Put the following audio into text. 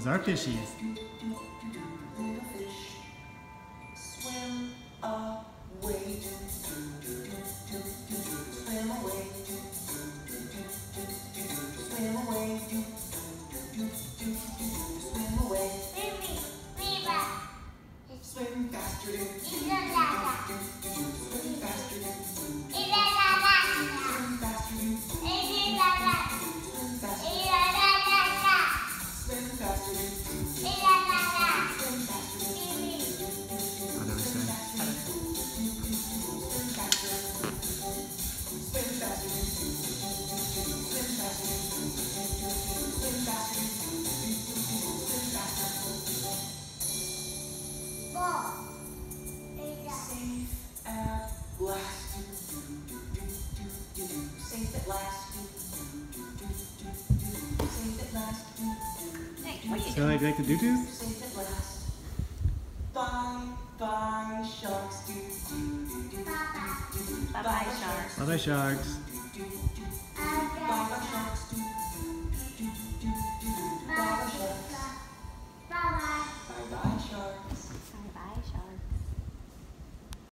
Those are fishies. Little fish swim away. Swim away. Swim away. Swim away. Swim faster. Swim faster. Swim faster. Swim faster. Other side. Safe at last. Safe at last. Sully, do you like the doo-doo? Safe at last. Bye bye sharks. Bye-bye, sharks. Bye-bye, sharks.